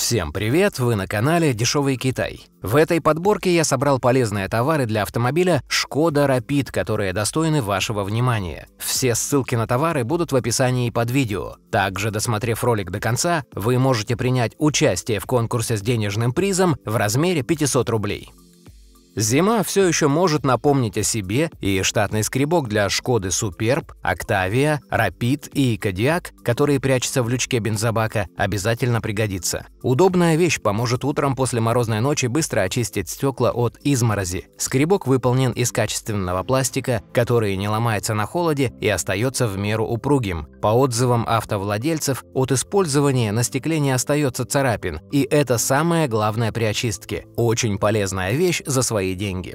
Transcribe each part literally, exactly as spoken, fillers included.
Всем привет! Вы на канале Дешевый Китай. В этой подборке я собрал полезные товары для автомобиля Шкода Рапид, которые достойны вашего внимания. Все ссылки на товары будут в описании под видео. Также, досмотрев ролик до конца, вы можете принять участие в конкурсе с денежным призом в размере пятисот рублей. Зима все еще может напомнить о себе, и штатный скребок для Шкоды Суперб, Октавия, Рапид и Кодиак, которые прячутся в лючке бензобака, обязательно пригодится. Удобная вещь поможет утром после морозной ночи быстро очистить стекла от изморози. Скребок выполнен из качественного пластика, который не ломается на холоде и остается в меру упругим. По отзывам автовладельцев, от использования на стекле не остается царапин, и это самое главное при очистке. Очень полезная вещь за свои деньги.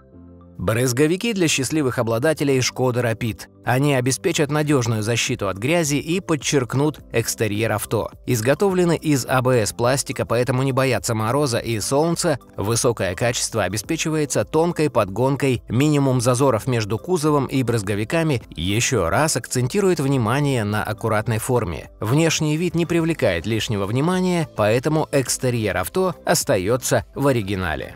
Брызговики для счастливых обладателей Шкода Рапид. Они обеспечат надежную защиту от грязи и подчеркнут экстерьер авто. Изготовлены из а бэ эс-пластика, поэтому не боятся мороза и солнца. Высокое качество обеспечивается тонкой подгонкой, минимум зазоров между кузовом и брызговиками еще раз акцентирует внимание на аккуратной форме. Внешний вид не привлекает лишнего внимания, поэтому экстерьер авто остается в оригинале.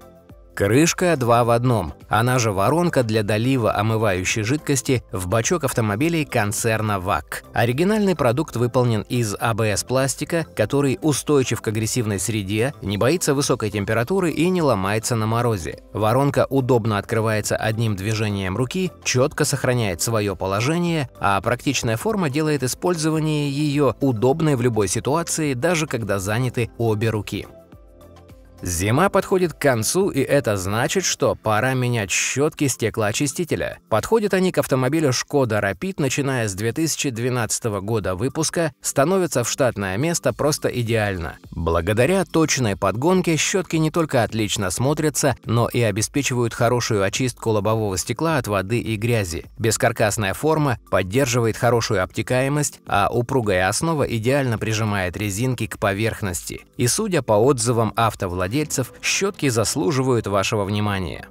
Крышка два в одном, она же воронка для долива омывающей жидкости в бачок автомобилей концерна ВАК. Оригинальный продукт выполнен из а бэ эс-пластика, который устойчив к агрессивной среде, не боится высокой температуры и не ломается на морозе. Воронка удобно открывается одним движением руки, четко сохраняет свое положение, а практичная форма делает использование ее удобной в любой ситуации, даже когда заняты обе руки. Зима подходит к концу, и это значит, что пора менять щетки стеклоочистителя. Подходят они к автомобилю Шкода Рапид, начиная с две тысячи двенадцатого года выпуска, становятся в штатное место просто идеально. Благодаря точной подгонке щетки не только отлично смотрятся, но и обеспечивают хорошую очистку лобового стекла от воды и грязи. Бескаркасная форма поддерживает хорошую обтекаемость, а упругая основа идеально прижимает резинки к поверхности. И судя по отзывам автовладельцев, щетки заслуживают вашего внимания.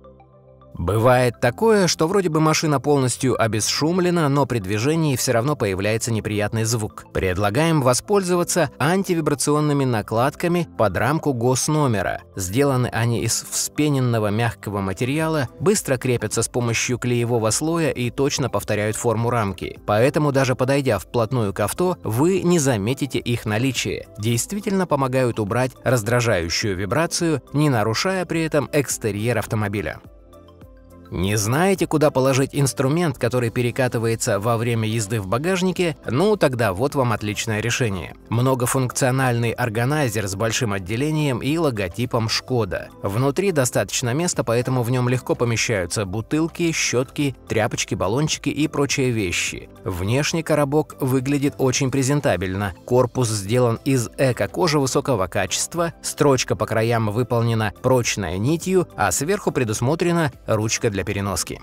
Бывает такое, что вроде бы машина полностью обезшумлена, но при движении все равно появляется неприятный звук. Предлагаем воспользоваться антивибрационными накладками под рамку госномера. Сделаны они из вспененного мягкого материала, быстро крепятся с помощью клеевого слоя и точно повторяют форму рамки. Поэтому даже подойдя вплотную к авто, вы не заметите их наличие. Действительно помогают убрать раздражающую вибрацию, не нарушая при этом экстерьер автомобиля. Не знаете, куда положить инструмент, который перекатывается во время езды в багажнике? Ну, тогда вот вам отличное решение. Многофункциональный органайзер с большим отделением и логотипом Шкода. Внутри достаточно места, поэтому в нем легко помещаются бутылки, щетки, тряпочки, баллончики и прочие вещи. Внешний коробок выглядит очень презентабельно. Корпус сделан из эко-кожи высокого качества, строчка по краям выполнена прочной нитью, а сверху предусмотрена ручка для переноски.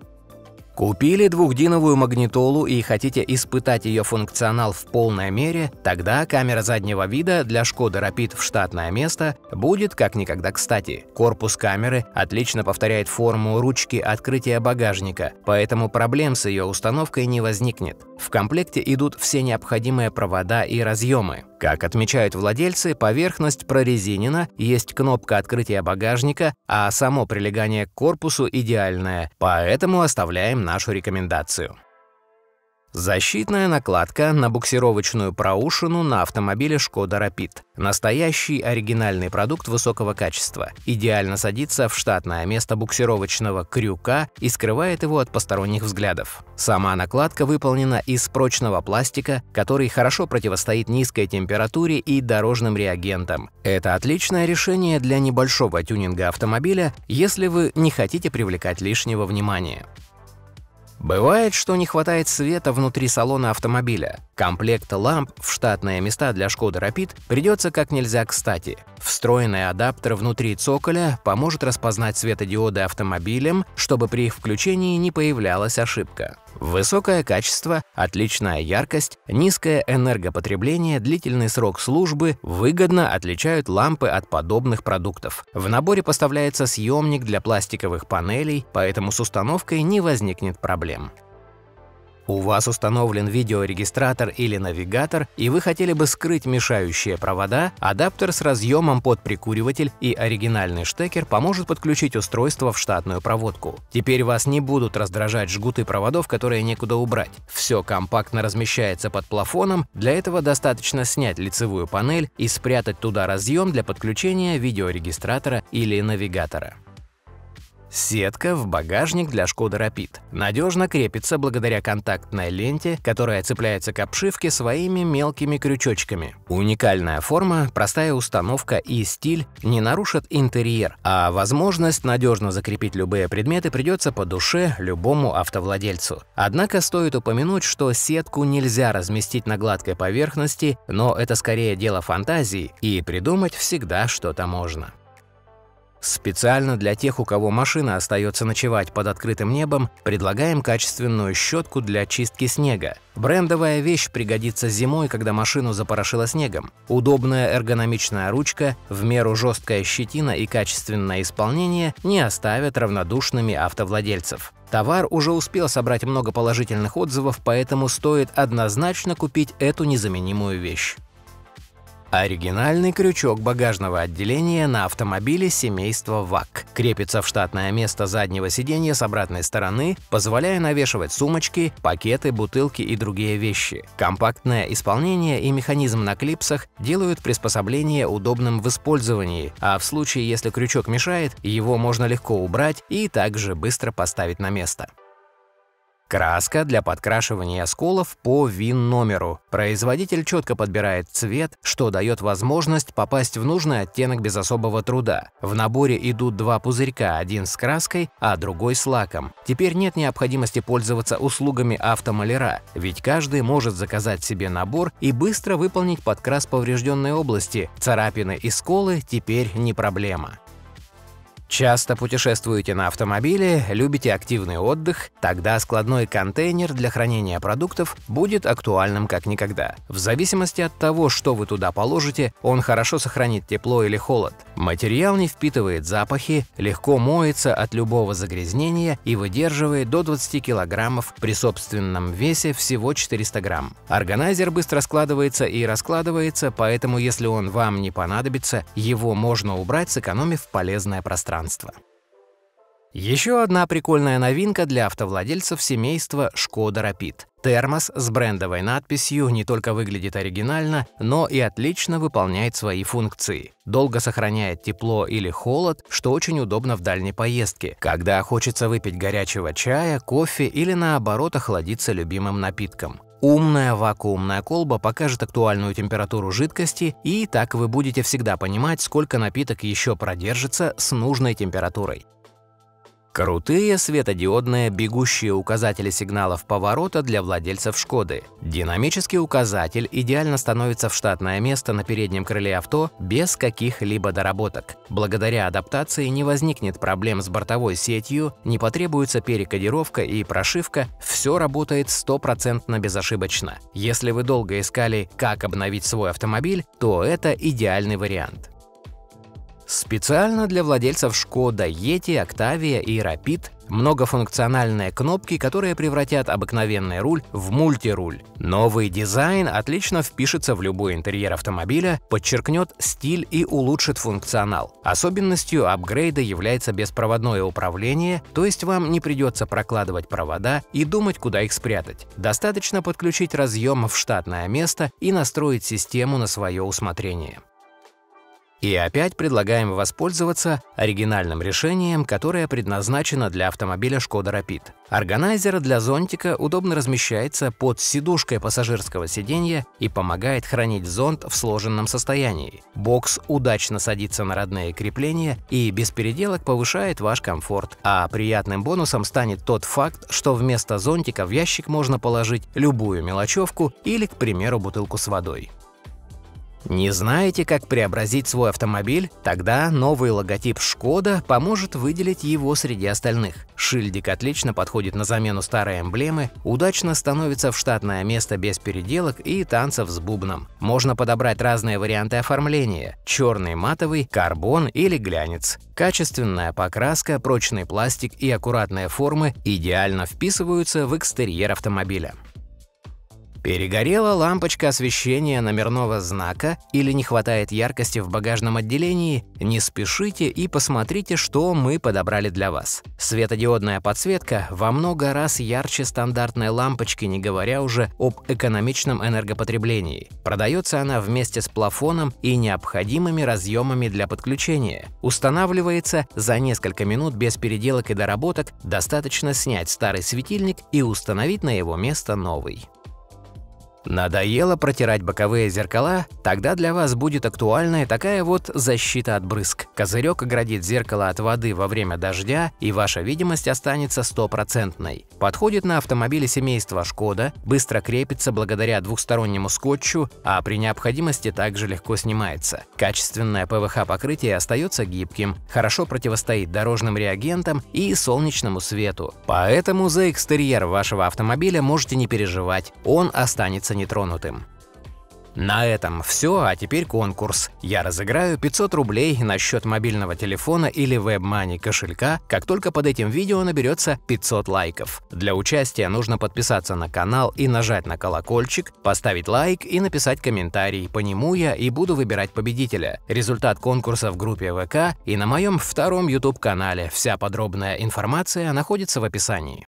Купили двухдиновую магнитолу и хотите испытать ее функционал в полной мере? Тогда камера заднего вида для Шкоды Рапид в штатное место будет как никогда кстати. Корпус камеры отлично повторяет форму ручки открытия багажника, поэтому проблем с ее установкой не возникнет. В комплекте идут все необходимые провода и разъемы. Как отмечают владельцы, поверхность прорезинена, есть кнопка открытия багажника, а само прилегание к корпусу идеальное, поэтому оставляем нашу рекомендацию. Защитная накладка на буксировочную проушину на автомобиле Шкода Рапид. Настоящий оригинальный продукт высокого качества. Идеально садится в штатное место буксировочного крюка и скрывает его от посторонних взглядов. Сама накладка выполнена из прочного пластика, который хорошо противостоит низкой температуре и дорожным реагентам. Это отличное решение для небольшого тюнинга автомобиля, если вы не хотите привлекать лишнего внимания. Бывает, что не хватает света внутри салона автомобиля. Комплект ламп в штатные места для Шкоды Рапид придется как нельзя кстати. Встроенный адаптер внутри цоколя поможет распознать светодиоды автомобилем, чтобы при их включении не появлялась ошибка. Высокое качество, отличная яркость, низкое энергопотребление, длительный срок службы выгодно отличают лампы от подобных продуктов. В наборе поставляется съемник для пластиковых панелей, поэтому с установкой не возникнет проблем. У вас установлен видеорегистратор или навигатор, и вы хотели бы скрыть мешающие провода, адаптер с разъемом под прикуриватель и оригинальный штекер поможет подключить устройство в штатную проводку. Теперь вас не будут раздражать жгуты проводов, которые некуда убрать. Все компактно размещается под плафоном, для этого достаточно снять лицевую панель и спрятать туда разъем для подключения видеорегистратора или навигатора. Сетка в багажник для Шкода Rapid надежно крепится благодаря контактной ленте, которая цепляется к обшивке своими мелкими крючочками. Уникальная форма, простая установка и стиль не нарушат интерьер, а возможность надежно закрепить любые предметы придется по душе любому автовладельцу. Однако стоит упомянуть, что сетку нельзя разместить на гладкой поверхности, но это скорее дело фантазии, и придумать всегда что-то можно. Специально для тех, у кого машина остается ночевать под открытым небом, предлагаем качественную щетку для чистки снега. Брендовая вещь пригодится зимой, когда машину запорошило снегом. Удобная эргономичная ручка, в меру жесткая щетина и качественное исполнение не оставят равнодушными автовладельцев. Товар уже успел собрать много положительных отзывов, поэтому стоит однозначно купить эту незаменимую вещь. Оригинальный крючок багажного отделения на автомобиле семейства ВАК крепится в штатное место заднего сиденья с обратной стороны, позволяя навешивать сумочки, пакеты, бутылки и другие вещи. Компактное исполнение и механизм на клипсах делают приспособление удобным в использовании, а в случае, если крючок мешает, его можно легко убрать и также быстро поставить на место. Краска для подкрашивания сколов по ВИН-номеру. Производитель четко подбирает цвет, что дает возможность попасть в нужный оттенок без особого труда. В наборе идут два пузырька, один с краской, а другой с лаком. Теперь нет необходимости пользоваться услугами автомаляра, ведь каждый может заказать себе набор и быстро выполнить подкрас поврежденной области. Царапины и сколы теперь не проблема. Часто путешествуете на автомобиле, любите активный отдых? Тогда складной контейнер для хранения продуктов будет актуальным как никогда. В зависимости от того, что вы туда положите, он хорошо сохранит тепло или холод. Материал не впитывает запахи, легко моется от любого загрязнения и выдерживает до двадцати килограммов при собственном весе всего четыреста грамм. Органайзер быстро складывается и раскладывается, поэтому если он вам не понадобится, его можно убрать, сэкономив полезное пространство. Еще одна прикольная новинка для автовладельцев семейства Шкода Rapid. Термос с брендовой надписью не только выглядит оригинально, но и отлично выполняет свои функции. Долго сохраняет тепло или холод, что очень удобно в дальней поездке, когда хочется выпить горячего чая, кофе или наоборот охладиться любимым напитком. Умная вакуумная колба покажет актуальную температуру жидкости, и так вы будете всегда понимать, сколько напиток еще продержится с нужной температурой. Крутые светодиодные бегущие указатели сигналов поворота для владельцев Шкоды. Динамический указатель идеально становится в штатное место на переднем крыле авто без каких-либо доработок. Благодаря адаптации не возникнет проблем с бортовой сетью, не потребуется перекодировка и прошивка, все работает стопроцентно безошибочно. Если вы долго искали, как обновить свой автомобиль, то это идеальный вариант. Специально для владельцев Шкода Yeti, Octavia и Rapid многофункциональные кнопки, которые превратят обыкновенный руль в мультируль. Новый дизайн отлично впишется в любой интерьер автомобиля, подчеркнет стиль и улучшит функционал. Особенностью апгрейда является беспроводное управление, то есть вам не придется прокладывать провода и думать, куда их спрятать. Достаточно подключить разъем в штатное место и настроить систему на свое усмотрение. И опять предлагаем воспользоваться оригинальным решением, которое предназначено для автомобиля Шкода Rapid. Органайзер для зонтика удобно размещается под сидушкой пассажирского сиденья и помогает хранить зонт в сложенном состоянии. Бокс удачно садится на родные крепления и без переделок повышает ваш комфорт. А приятным бонусом станет тот факт, что вместо зонтика в ящик можно положить любую мелочевку или, к примеру, бутылку с водой. Не знаете, как преобразить свой автомобиль? Тогда новый логотип «Шкода» поможет выделить его среди остальных. Шильдик отлично подходит на замену старой эмблемы, удачно становится в штатное место без переделок и танцев с бубном. Можно подобрать разные варианты оформления – черный матовый, карбон или глянец. Качественная покраска, прочный пластик и аккуратные формы идеально вписываются в экстерьер автомобиля. Перегорела лампочка освещения номерного знака или не хватает яркости в багажном отделении? Не спешите и посмотрите, что мы подобрали для вас. Светодиодная подсветка во много раз ярче стандартной лампочки, не говоря уже об экономичном энергопотреблении. Продается она вместе с плафоном и необходимыми разъемами для подключения. Устанавливается за несколько минут без переделок и доработок, достаточно снять старый светильник и установить на его место новый. Надоело протирать боковые зеркала? Тогда для вас будет актуальна такая вот защита от брызг. Козырек оградит зеркало от воды во время дождя, и ваша видимость останется стопроцентной. Подходит на автомобили семейства «Шкода», быстро крепится благодаря двухстороннему скотчу, а при необходимости также легко снимается. Качественное пэ вэ ха-покрытие остается гибким, хорошо противостоит дорожным реагентам и солнечному свету. Поэтому за экстерьер вашего автомобиля можете не переживать, он останется нетронутым. На этом все, а теперь конкурс. Я разыграю пятьсот рублей на счет мобильного телефона или WebMoney кошелька, как только под этим видео наберется пятьсот лайков. Для участия нужно подписаться на канал и нажать на колокольчик, поставить лайк и написать комментарий. По нему я и буду выбирать победителя. Результат конкурса в группе вэ ка и на моем втором YouTube-канале. Вся подробная информация находится в описании.